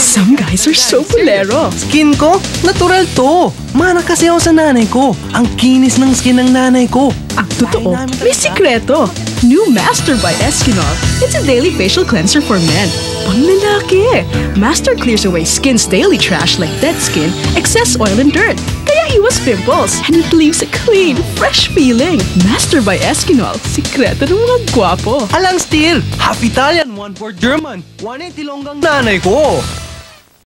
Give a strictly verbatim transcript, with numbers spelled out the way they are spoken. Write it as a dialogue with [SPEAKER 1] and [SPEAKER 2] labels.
[SPEAKER 1] Some guys are so bolero.
[SPEAKER 2] Skin ko? Natural to. Mana kasi ako sa nanay ko. Ang kinis ng skin ng nanay ko.
[SPEAKER 1] Ang totoo, may sikreto. New Master by Eskinol. It's a daily facial cleanser for men. Pang lalaki. Master clears away skin's daily trash like dead skin, excess oil and dirt. Kaya iwas pimples. And it leaves a clean, fresh feeling. Master by Eskinol. Sikreto ng mga gwapo.
[SPEAKER 2] Alang still, half Italian, one fourth German. One eighty longgang nanay ko.